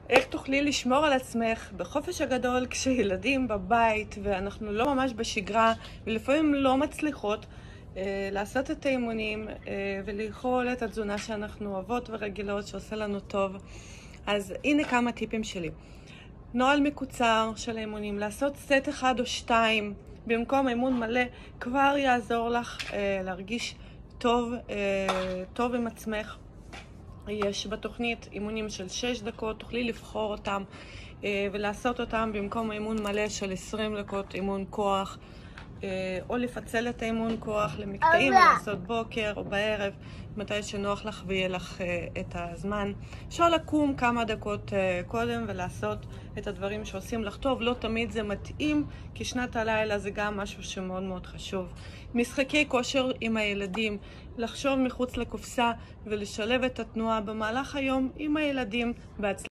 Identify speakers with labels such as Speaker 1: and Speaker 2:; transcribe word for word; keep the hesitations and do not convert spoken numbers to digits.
Speaker 1: איך תוכלי לשמור על עצמך בחופש הגדול כשילדים בבית ואנחנו לא ממש בשגרה ולפעמים לא מצליחות אה, לעשות את האימונים אה, ולאכול את התזונה שאנחנו אוהבות ורגילות שעושה לנו טוב. אז הנה כמה טיפים שלי. נוהל מקוצר של האימונים, לעשות סט אחד או שתיים במקום אימון מלא כבר יעזור לך אה, להרגיש טוב, אה, טוב עם עצמך. יש בתוכנית אימונים של שש דקות, תוכלי לבחור אותם אה, ולעשות אותם במקום אימון מלא של עשרים דקות אימון כוח, אה, או לפצל את האימון כוח למקטעים ולעשות בוקר או בערב, מתי שנוח לך ויהיה לך אה, את הזמן. אפשר לקום כמה דקות אה, קודם ולעשות את הדברים שעושים לך טוב. לא תמיד זה מתאים, כי שנת הלילה זה גם משהו שמאוד מאוד חשוב. משחקי כושר עם הילדים, לחשוב מחוץ לקופסה ולשלב את התנועה במהלך היום עם הילדים בהצלחה.